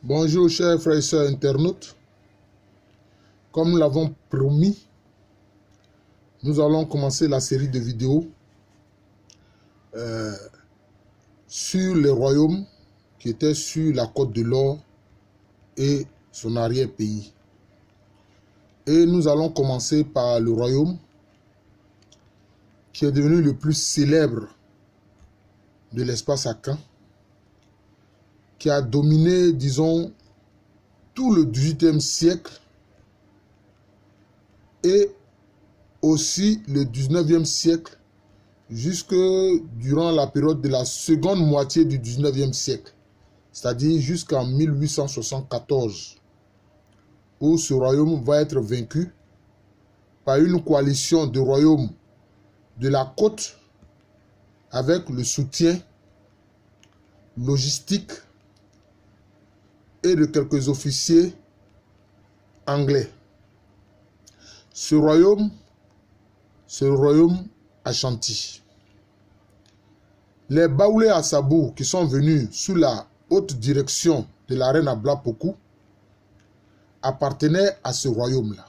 Bonjour chers frères et sœurs internautes. Comme nous l'avons promis, nous allons commencer la série de vidéos sur les royaumes qui étaient sur la Côte de l'Or et son arrière-pays. Et nous allons commencer par le royaume qui est devenu le plus célèbre de l'espace Akan, qui a dominé, disons, tout le XVIIIe siècle et aussi le XIXe siècle jusque durant la période de la seconde moitié du XIXe siècle, c'est-à-dire jusqu'en 1874, où ce royaume va être vaincu par une coalition de royaumes de la côte avec le soutien logistique et de quelques officiers anglais. Ce royaume, c'est le royaume Ashanti. Les Baoulé Assabou qui sont venus sous la haute direction de la reine Abla Pokou appartenaient à ce royaume-là.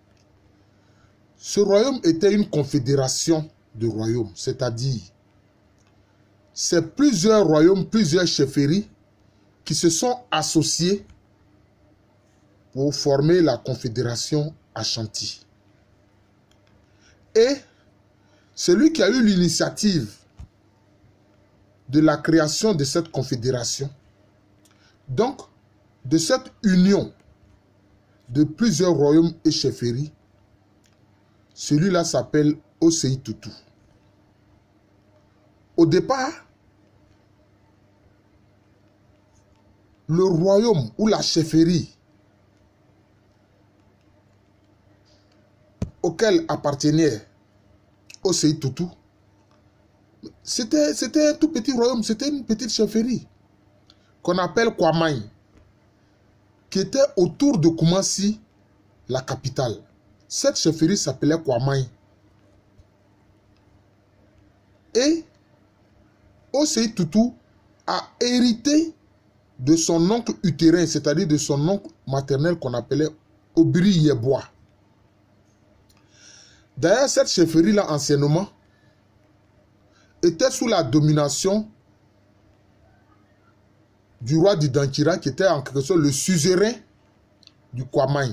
Ce royaume était une confédération de royaumes, c'est-à-dire c'est plusieurs royaumes, plusieurs chefferies qui se sont associés pour former la confédération Ashanti. Et celui qui a eu l'initiative de la création de cette confédération, donc de cette union de plusieurs royaumes et chefferies, celui-là s'appelle Osei Tutu. Au départ, le royaume ou la chefferie auquel appartenait Osei Tutu, c'était un tout petit royaume, c'était une petite chefferie qu'on appelle Kwamai, qui était autour de Koumassi, la capitale. Cette chefferie s'appelait Kwamai. Et Osei Tutu a hérité de son oncle utérin, c'est-à-dire de son oncle maternel qu'on appelait Obiri Yeboah. D'ailleurs, cette chefferie-là, anciennement, était sous la domination du roi d'Idankira, qui était en quelque sorte le suzerain du Kwamai.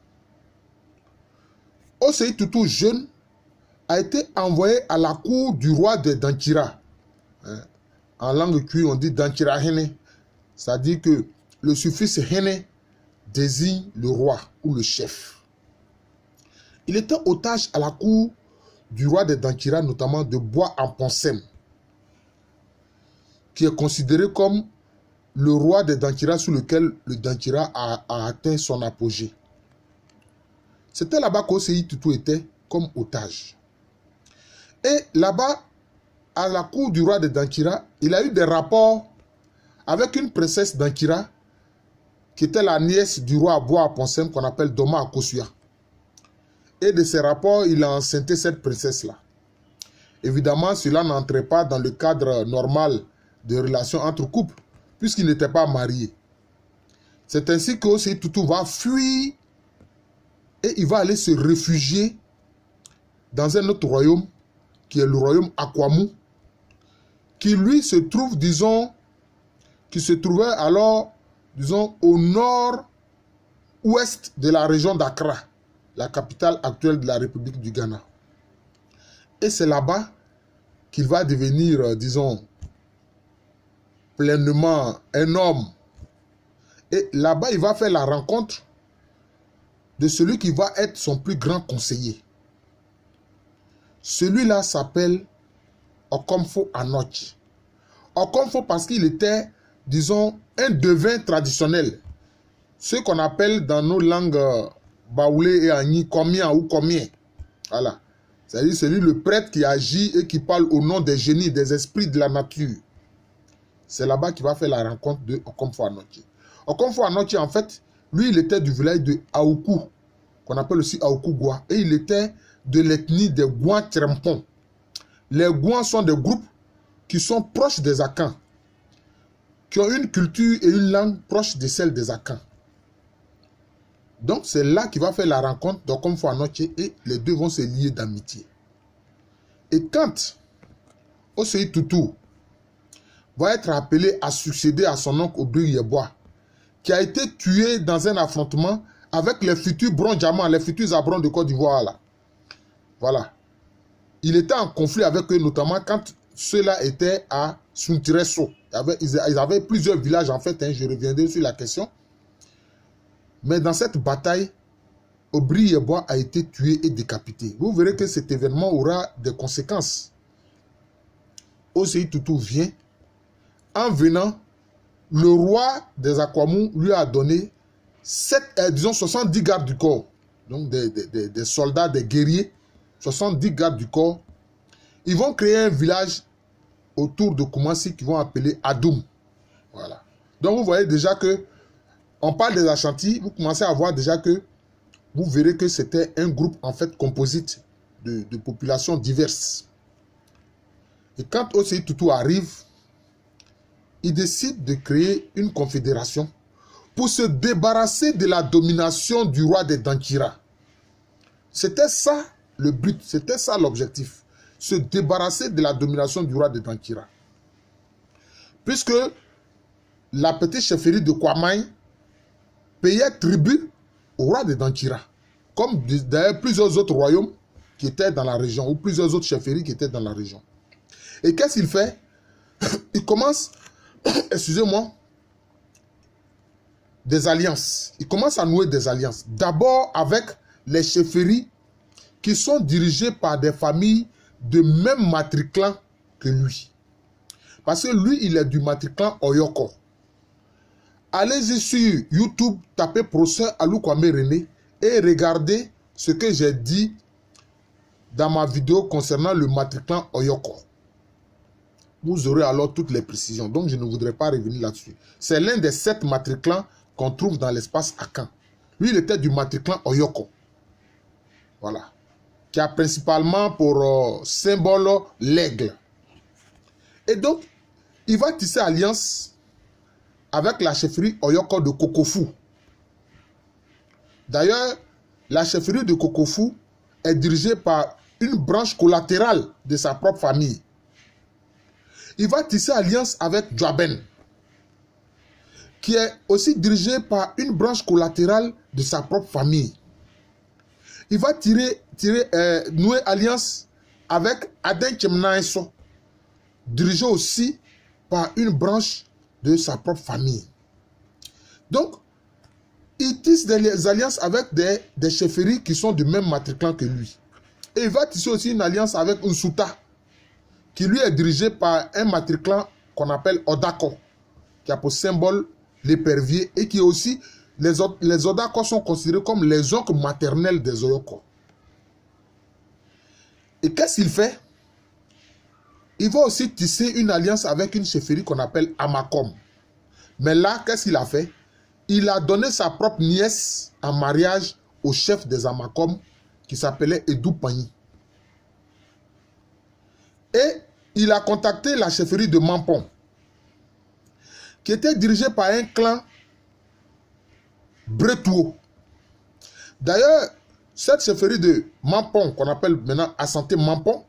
Osei Tutu, jeune, a été envoyé à la cour du roi de Dankira. En langue cuit, on dit Dankira Hene. C'est-à-dire que le suffixe Hene désigne le roi ou le chef. Il était otage à la cour du roi de Dankira, notamment de Bois en Ponsem, qui est considéré comme le roi de Dankira sous lequel le Dankira a atteint son apogée. C'était là-bas qu'Osei Tutu était comme otage. Et là-bas, à la cour du roi de Dankira, il a eu des rapports avec une princesse d'Ankira, qui était la nièce du roi Bois à Ponsem, qu'on appelle Doma Akosua. Et de ces rapports, il a enceinté cette princesse-là. Évidemment, cela n'entrait pas dans le cadre normal de relations entre couples, puisqu'il n'était pas marié. C'est ainsi que Osei Tutu va fuir et il va aller se réfugier dans un autre royaume, qui est le royaume Akwamou, qui lui se trouve, disons, qui se trouvait alors, disons, au nord-ouest de la région d'Accra, la capitale actuelle de la République du Ghana. Et c'est là-bas qu'il va devenir, disons, pleinement un homme. Et là-bas, il va faire la rencontre de celui qui va être son plus grand conseiller. Celui-là s'appelle Okomfo Anokye. Okomfo parce qu'il était, disons, un devin traditionnel. Ce qu'on appelle dans nos langues Baoulé et Agni, Komien ou Komien. Voilà. C'est-à-dire celui, le prêtre qui agit et qui parle au nom des génies, des esprits de la nature. C'est là-bas qu'il va faire la rencontre de Okomfo Anokye. Okomfo Anokye, en fait, lui, il était du village de Aoukou, qu'on appelle aussi Aoukou Gwa. Et il était de l'ethnie des Gouan Trempon. Les Gouan sont des groupes qui sont proches des Akans. qui ont une culture et une langue proche de celle des Akans. Donc c'est là qu'il va faire la rencontre d'Okom Foanoche et les deux vont se lier d'amitié. Et quand Osei Tutu va être appelé à succéder à son oncle Aubry Yeboah, qui a été tué dans un affrontement avec les futurs Brondiamants, les futurs Abrons de Côte d'Ivoire là. Voilà. Il était en conflit avec eux, notamment quand ceux-là étaient à Suntireso. Ils avaient plusieurs villages en fait, hein, je reviendrai sur la question. Mais dans cette bataille, Aubry Yeboah a été tué et décapité. Vous verrez que cet événement aura des conséquences. Osei Tutu vient. En venant, le roi des Akwamou lui a donné 70 gardes du corps. Donc des soldats, des guerriers, 70 gardes du corps. Ils vont créer un village autour de Koumassi qu'ils vont appeler Adoum. Voilà. Donc vous voyez déjà que on parle des Ashanti, vous commencez à voir déjà que vous verrez que c'était un groupe en fait composite de populations diverses. Et quand Osei Tutu arrive, il décide de créer une confédération pour se débarrasser de la domination du roi des Dankira. C'était ça le but, c'était ça l'objectif. Se débarrasser de la domination du roi des Dankira. Puisque la petite chefferie de Kwamai payait tribut au roi des Dankira. Comme d'ailleurs plusieurs autres royaumes qui étaient dans la région, ou plusieurs autres chefferies qui étaient dans la région. Et qu'est-ce qu'il fait? Il commence, excusez-moi, des alliances. Il commence à nouer des alliances. D'abord avec les chefferies qui sont dirigées par des familles de même matriclan que lui. Parce que lui, il est du matriclan Oyoko. Allez-y sur YouTube, tapez Professeur Alou Kwame René et regardez ce que j'ai dit dans ma vidéo concernant le matriclan Oyoko. Vous aurez alors toutes les précisions. Donc, je ne voudrais pas revenir là-dessus. C'est l'un des 7 matriclans qu'on trouve dans l'espace Akan. Lui, il était du matriclan Oyoko. Voilà. Qui a principalement pour symbole l'aigle. Et donc, il va tisser alliance avec la chefferie Oyoko de Kokofu. D'ailleurs, la chefferie de Kokofu est dirigée par une branche collatérale de sa propre famille. Il va tisser alliance avec Djaben, qui est aussi dirigé par une branche collatérale de sa propre famille. Il va nouer alliance avec Aden Chemnaeso, dirigé aussi par une branche de sa propre famille. Donc, il tisse des alliances avec des chefferies qui sont du même matriclan que lui. Et il va tisser aussi une alliance avec Nsuta, qui lui est dirigé par un matriclan qu'on appelle Odako, qui a pour symbole l'épervier, et qui est aussi, les Odako sont considérés comme les oncles maternels des Oyoko. Et qu'est-ce qu'il fait? Il va aussi tisser une alliance avec une chefferie qu'on appelle Amakom. Mais là, qu'est-ce qu'il a fait? Il a donné sa propre nièce en mariage au chef des Amakom, qui s'appelait Edou Pani. Et il a contacté la chefferie de Mampon, qui était dirigée par un clan Bretouo. D'ailleurs, cette chefferie de Mampon, qu'on appelle maintenant Asante Mampon,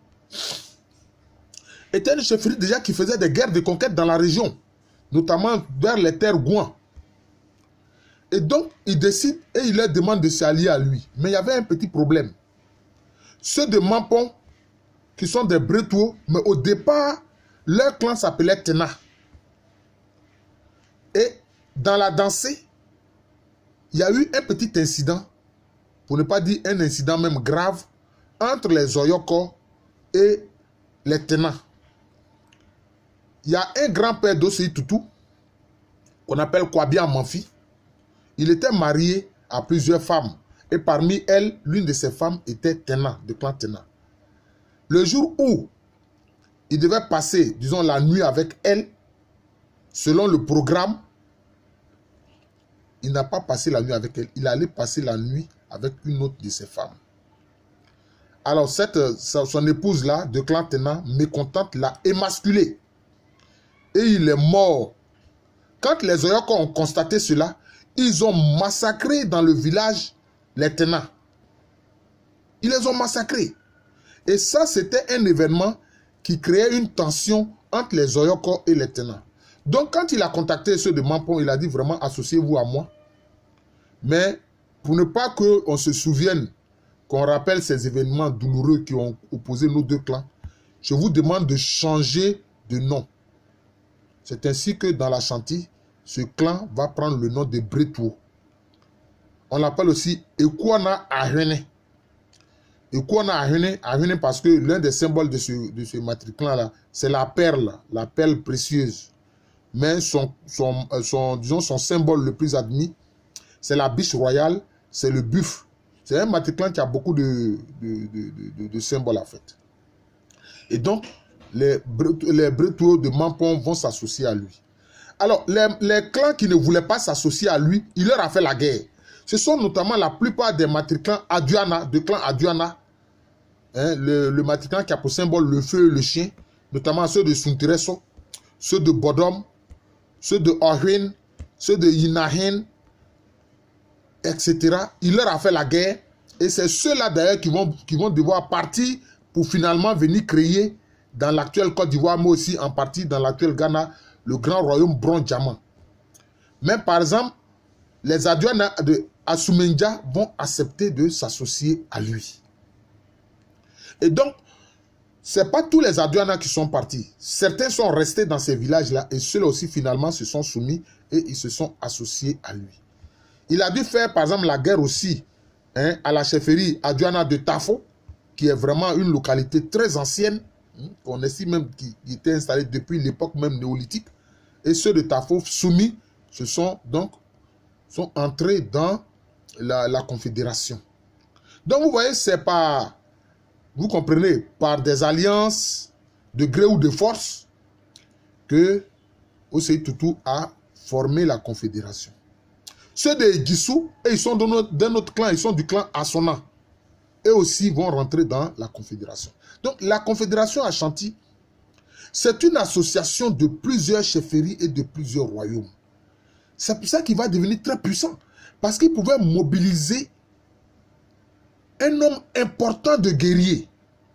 était une chefferie déjà qui faisait des guerres de conquête dans la région, notamment vers les terres Gouan. Et donc, il décide et il leur demande de s'allier à lui. Mais il y avait un petit problème. Ceux de Mampon, qui sont des Bretouo, mais au départ, leur clan s'appelait Tena. Et dans la dansée, il y a eu un petit incident, pour ne pas dire un incident même grave, entre les Oyoko et les Tena. Il y a un grand-père d'Osei Tutu, qu'on appelle Kwabia Manfi. Il était marié à plusieurs femmes. Et parmi elles, l'une de ces femmes était Tena, de clan Tena. Le jour où il devait passer, disons, la nuit avec elle, selon le programme, il n'a pas passé la nuit avec elle. Il allait passer la nuit avec une autre de ses femmes. Alors, son épouse-là, de clan Tena, mécontente, l'a émasculé. Et il est mort Quand les Oyoko ont constaté cela, ils ont massacré dans le village les tenants. Ils les ont massacrés. Et ça, c'était un événement qui créait une tension entre les Oyoko et les tenants. Donc, quand il a contacté ceux de Mampong, il a dit vraiment, associez-vous à moi. Mais pour ne pas qu'on se souvienne, qu'on rappelle ces événements douloureux qui ont opposé nos deux clans, je vous demande de changer de nom. C'est ainsi que dans l'Ashanti, ce clan va prendre le nom de Bretuo. On l'appelle aussi Ekwana Ahene. Ekwana Ahene parce que l'un des symboles de ce matriclan-là, c'est la perle précieuse. Mais son symbole le plus admis, c'est la biche royale, c'est le buffle. C'est un matriclan qui a beaucoup de symboles en fait. Et donc, les Bretuo de Mampong vont s'associer à lui. Alors, les clans qui ne voulaient pas s'associer à lui, il leur a fait la guerre. Ce sont notamment la plupart des matriclans Aduana, de clan Aduana. Hein, le matriclan qui a pour symbole le feu et le chien, notamment ceux de Suntireso, ceux de Bodom, ceux de Ohwin, ceux de Yinahen, etc. Il leur a fait la guerre. Et c'est ceux-là d'ailleurs qui vont devoir partir pour finalement venir créer dans l'actuelle Côte d'Ivoire, mais aussi en partie dans l'actuel Ghana, le grand royaume bronze-diamant. Mais par exemple, les Aduana de Asumenja vont accepter de s'associer à lui. Et donc, ce n'est pas tous les Aduana qui sont partis. Certains sont restés dans ces villages-là et ceux-là aussi finalement se sont soumis et ils se sont associés à lui. Il a dû faire par exemple la guerre aussi à la chefferie Aduana de Tafo, qui est vraiment une localité très ancienne, qu'on estime même qui était installée depuis l'époque même néolithique. Et ceux de Tafo soumis sont entrés dans la confédération. Donc vous voyez, c'est pas, vous comprenez, par des alliances de gré ou de force que Osei Tutu a formé la confédération. Ceux de Gissou, ils sont d'un autre clan, ils sont du clan Asona. Eux aussi vont rentrer dans la confédération. Donc la confédération Ashanti, c'est une association de plusieurs chefferies et de plusieurs royaumes. C'est pour ça qu'il va devenir très puissant. Parce qu'il pouvait mobiliser un nombre important de guerriers.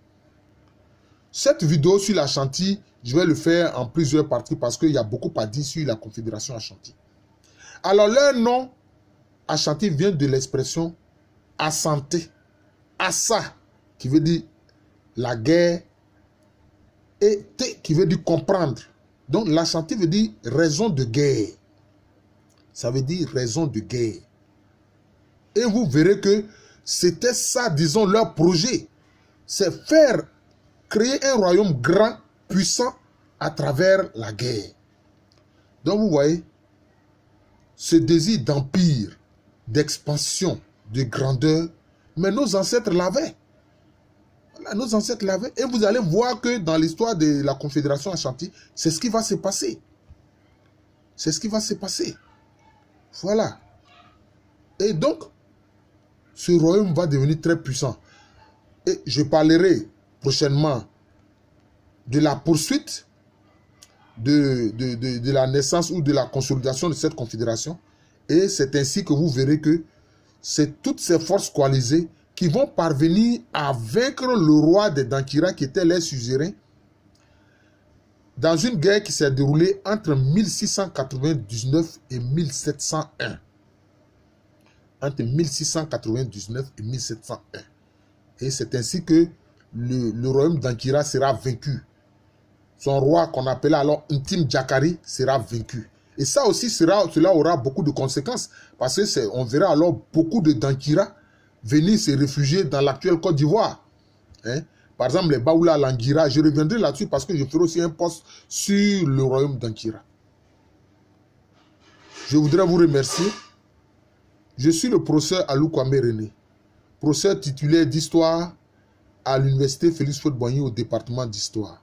Cette vidéo sur l'Ashanti, je vais le faire en plusieurs parties parce qu'il y a beaucoup à dire sur la confédération Ashanti. Alors leur nom Ashanti vient de l'expression Asante. Assa qui veut dire la guerre et Te qui veut dire comprendre. Donc l'Ashanti veut dire raison de guerre. Ça veut dire raison de guerre. Et vous verrez que c'était ça, disons, leur projet. C'est faire créer un royaume grand, puissant à travers la guerre. Donc vous voyez, ce désir d'empire, d'expansion, de grandeur, mais nos ancêtres l'avaient. Voilà, nos ancêtres l'avaient. Et vous allez voir que dans l'histoire de la Confédération Ashanti, c'est ce qui va se passer. C'est ce qui va se passer. Voilà. Et donc, ce royaume va devenir très puissant. Et je parlerai prochainement de la poursuite de la naissance ou de la consolidation de cette confédération. Et c'est ainsi que vous verrez que c'est toutes ces forces coalisées qui vont parvenir à vaincre le roi des Dankira qui était les suzerains dans une guerre qui s'est déroulée entre 1699 et 1701. Entre 1699 et 1701. Et c'est ainsi que le royaume d'Ankira sera vaincu. Son roi, qu'on appelait alors Ntim Djakari, sera vaincu. Et ça aussi, cela aura beaucoup de conséquences. Parce que on verra alors beaucoup de Dankira venir se réfugier dans l'actuelle Côte d'Ivoire. Hein? Par exemple, les Baoula Langira, je reviendrai là-dessus parce que je ferai aussi un post sur le royaume d'Ankira. Je voudrais vous remercier. Je suis le professeur Alou Kwame René, professeur titulaire d'histoire à l'université Félix Houphouët-Boigny au département d'histoire.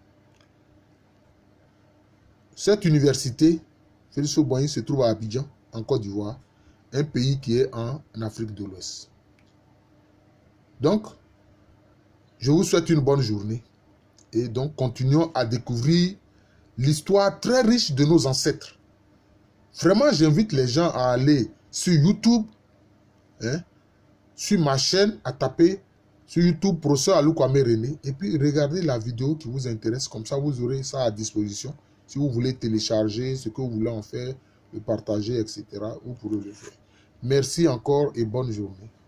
Cette université, Félix Houphouët-Boigny, se trouve à Abidjan, en Côte d'Ivoire, un pays qui est en Afrique de l'Ouest. Donc, je vous souhaite une bonne journée et donc continuons à découvrir l'histoire très riche de nos ancêtres. Vraiment, j'invite les gens à aller sur YouTube, hein, sur ma chaîne, à taper sur YouTube, Professeur Alou Kwame René, et puis regardez la vidéo qui vous intéresse. Comme ça, vous aurez ça à disposition. Si vous voulez télécharger ce que vous voulez en faire, le partager, etc., vous pourrez le faire. Merci encore et bonne journée.